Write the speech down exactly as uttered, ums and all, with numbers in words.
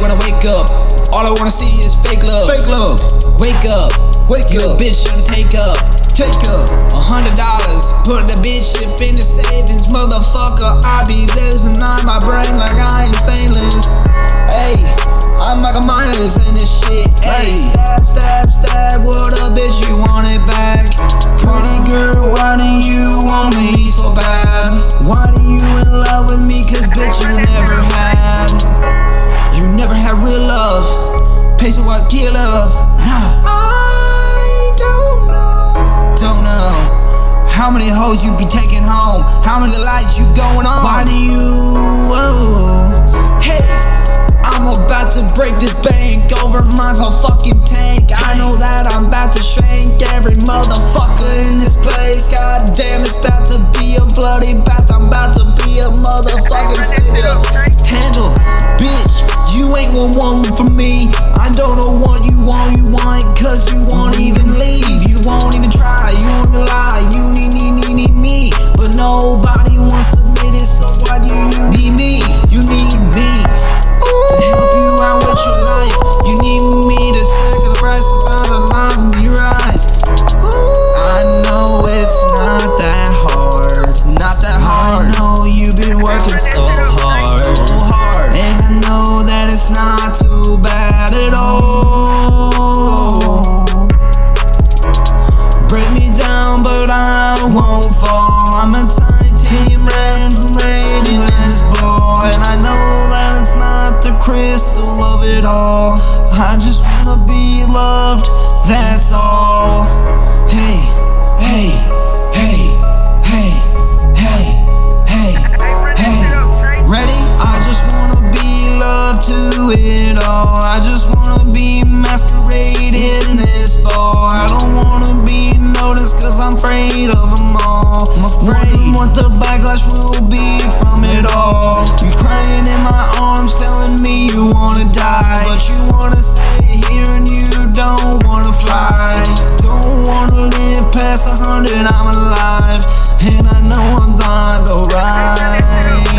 when I wake up, all I wanna see is fake love. Fake love. Wake up, wake up. Bitch tryna take up, take up. A hundred dollars, put the bitch shit in the savings, motherfucker. I be losing on my brain like I am stainless. Hey, I'm like a Myers in this shit. Hey, stab, stab, stab. What a bitch, you want it back? Pretty girl, why do you want me so bad? Why do you in love with me? Cause bitch, you never had. You never had real love. Pays for what kill love. Nah, I don't know. Don't know how many hoes you be taking home, how many lights you going on. Why do you? Oh, hey, I'm about to break this bank over my whole fucking tank. I know that I'm about to shank every motherfucker in this place. God damn, it's about to be a bloody bath. I'm about to be a motherfucking savior. Handle, bitch, you ain't one one for me. I don't know what you want, you want it cause you won't even leave. You won't even try, you won't lie. You need, need, need, need me, but nobody wants to admit it. So why do you need me? You need me to help you out with your life. You need me to sacrifice about the life of your eyes. I know it's not that hard, it's not that hard. I know you've been working so hard, so hard, and I know that it's not too bad at all. Break me down, but I won't fall. I'm a titanium resonate in this ball, and I know that it's not the crystal of it all. I just wanna be loved, that's all. Hey, hey, hey, hey, hey, hey, hey. Ready? I just wanna be loved to it all. I just wanna be masquerade in this ball. I don't wanna be noticed cause I'm afraid of them all. I'm afraid what the backlash will be from it all. You crying in my arms telling me you wanna die, but you wanna stay here and you don't wanna fly. Don't wanna live past a hundred, I'm alive, and I know I'm not alright.